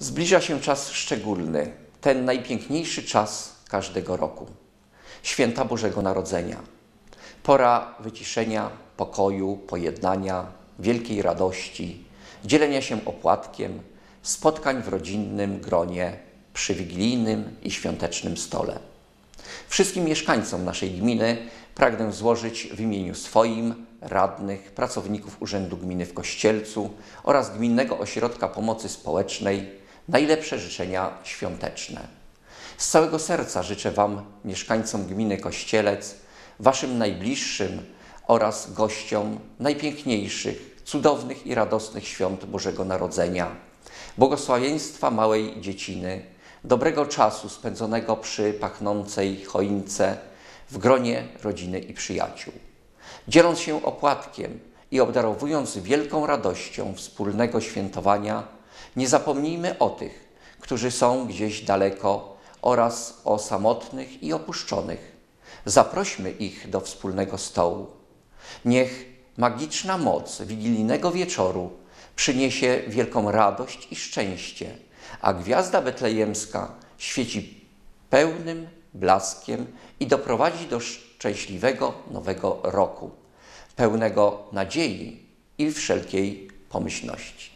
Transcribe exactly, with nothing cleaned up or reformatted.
Zbliża się czas szczególny, ten najpiękniejszy czas każdego roku. Święta Bożego Narodzenia. Pora wyciszenia, pokoju, pojednania, wielkiej radości, dzielenia się opłatkiem, spotkań w rodzinnym gronie, przy wigilijnym i świątecznym stole. Wszystkim mieszkańcom naszej gminy pragnę złożyć w imieniu swoim, radnych, pracowników Urzędu Gminy w Kościelcu oraz Gminnego Ośrodka Pomocy Społecznej najlepsze życzenia świąteczne. Z całego serca życzę Wam, mieszkańcom gminy Kościelec, Waszym najbliższym oraz gościom najpiękniejszych, cudownych i radosnych świąt Bożego Narodzenia, błogosławieństwa małej dzieciny, dobrego czasu spędzonego przy pachnącej choince w gronie rodziny i przyjaciół. Dzieląc się opłatkiem i obdarowując wielką radością wspólnego świętowania, nie zapomnijmy o tych, którzy są gdzieś daleko oraz o samotnych i opuszczonych. Zaprośmy ich do wspólnego stołu. Niech magiczna moc wigilijnego wieczoru przyniesie wielką radość i szczęście, a gwiazda betlejemska świeci pełnym blaskiem i doprowadzi do szczęśliwego nowego roku, pełnego nadziei i wszelkiej pomyślności.